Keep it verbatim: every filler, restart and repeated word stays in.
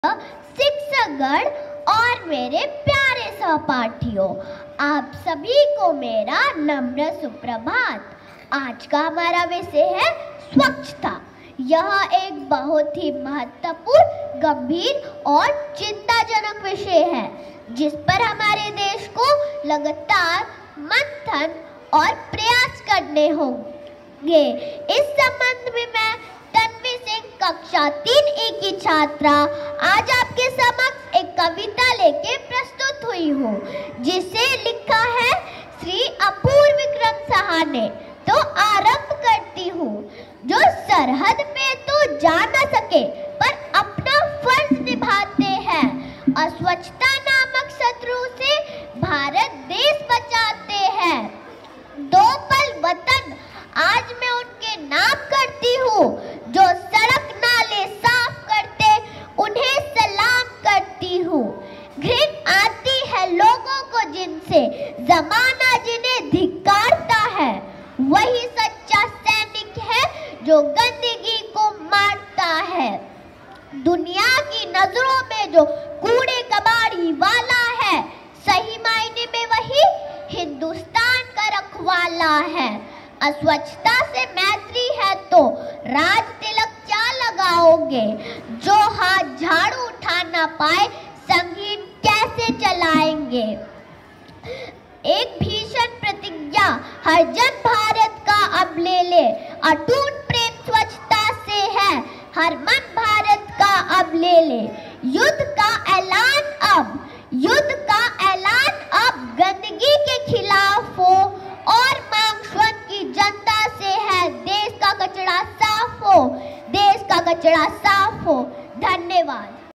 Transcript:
शिक्षकगण और मेरे प्यारे सहपाठियों, आप सभी को मेरा नम्र सुप्रभात। आज का हमारा विषय है स्वच्छता। यह एक बहुत ही महत्वपूर्ण, गंभीर और चिंताजनक विषय है, जिस पर हमारे देश को लगातार मंथन और प्रयास करने होंगे। इस संबंध में मैं तन्वी सिंह, कक्षा तीन ए की छात्रा, आज आपके समक्ष एक कविता लेके प्रस्तुत हुई हूँ, जिसे लिखा है श्री अपूर्व विक्रम साहा ने। तो आरंभ करती हूँ। जो सरहद पे तो जा न सके पर अपना फर्ज निभाते हैं, अस्वच्छता नामक शत्रु से भारत देश बचाते हैं। दो पल वतन आज मैं उनके नाम करती हूँ, जो सड़क नाले साफ करते, उन्हें सलाम करती हूँ। घृणा आती है लोगों को जिनसे, जमाना जिन्हें धिक्कारता है। वही सच्चा सैनिक है जो गंदगी को मारता है। दुनिया की नजरों में जो कूड़े कबाड़ी वाला है, सही मायने में वही हिंदुस्तान का रखवाला है। अस्वच्छता से मैत्री है तो राज तिलक क्या लगाओगे? जो हाथ झाड़ू उठा ना पाए, संगीत कैसे चलाएंगे? एक भीषण प्रतिज्ञा हर जन भारत का अब ले ले, अटूट प्रेम स्वच्छता से है, हर मन भारत का अब ले ले।